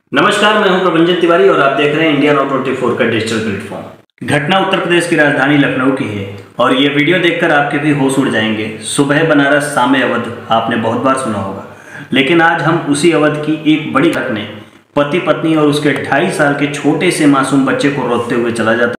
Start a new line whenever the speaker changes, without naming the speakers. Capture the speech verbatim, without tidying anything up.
नमस्कार, मैं हूं प्रभंजन तिवारी और आप देख रहे हैं इंडिया नाउ चौबीस का डिजिटल प्लेटफॉर्म। घटना उत्तर प्रदेश की राजधानी लखनऊ की है और ये वीडियो देखकर आपके भी होश उड़ जाएंगे। सुबह बनारस शाम अवध आपने बहुत बार सुना होगा, लेकिन आज हम उसी अवध की एक बड़ी घटना, पति पत्नी और उसके ढाई साल के छोटे से मासूम बच्चे को रोकते हुए चला जाता